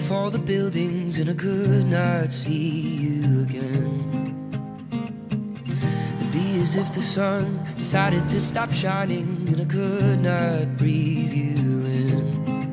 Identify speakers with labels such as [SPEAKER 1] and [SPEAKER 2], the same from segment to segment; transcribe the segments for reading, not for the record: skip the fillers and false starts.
[SPEAKER 1] off all the buildings and I could not see you again. It'd be as if the sun decided to stop shining and I could not breathe you in.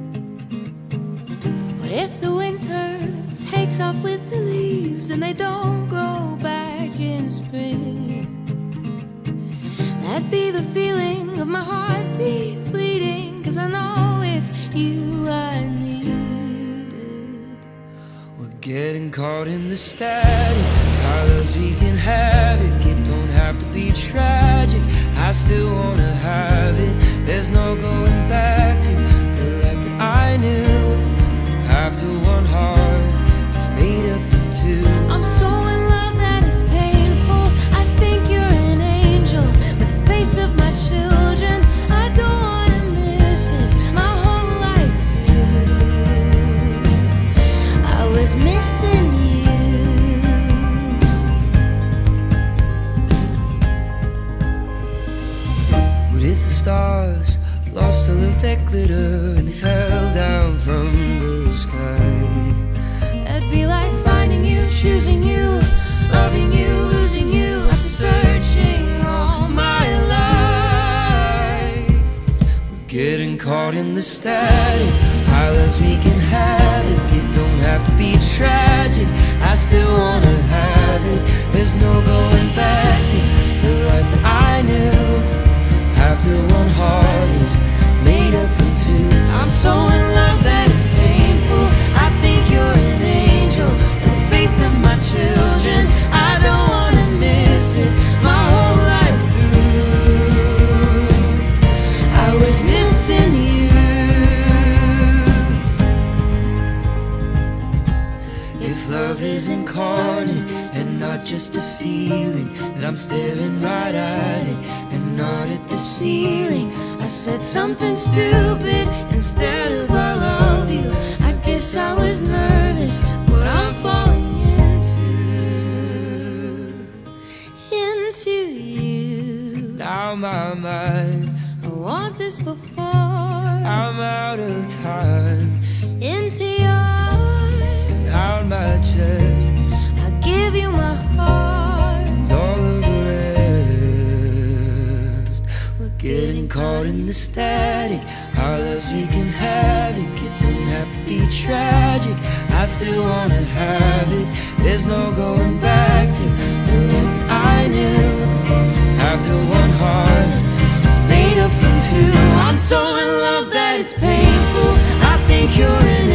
[SPEAKER 2] What if the winter takes off with the leaves and they don't grow back in spring? That'd be the feeling of my heartbeat fleeting, 'cause I know it's you I needed.
[SPEAKER 1] We're getting caught in the static, colors we can have it. It don't have to be tragic, I still wanna have it. There's no going back to the life that I knew. After one heart is made up from two.
[SPEAKER 2] I'm so in love that it's painful. I think you're an angel with the face of my children. I don't wanna miss it, my whole life through. I was missing you.
[SPEAKER 1] What if the stars lost all of their glitter and they fell down from the sky?
[SPEAKER 2] That'd be like finding you, choosing you, loving you, losing you after searching all my life.
[SPEAKER 1] We're getting caught in the static, our lives we can have it. It don't have to be tragic, I still wanna have it. There's no going back to the life that I knew. After one heart is made up from two.
[SPEAKER 2] I'm so in love that it's painful. I think you're an angel with the face of my children. I don't wanna miss it, my whole life through. I was missing you.
[SPEAKER 1] If love is incarnate and not just a feeling, that I'm staring right at it and not at the ceiling.
[SPEAKER 2] I said something stupid instead of I love you. I guess I was nervous, what I'm falling into you.
[SPEAKER 1] Now my mind,
[SPEAKER 2] I want this before.
[SPEAKER 1] I'm out of time.
[SPEAKER 2] Into your arms,
[SPEAKER 1] Out my chest,
[SPEAKER 2] I give you my heart.
[SPEAKER 1] and all of the rest. We're getting caught in the static, our lives we can have it. It don't have to be tragic, I still wanna have it. There's no going back to the life that I knew. After one heart is made up from two.
[SPEAKER 2] I'm so in love that it's painful. I think you're an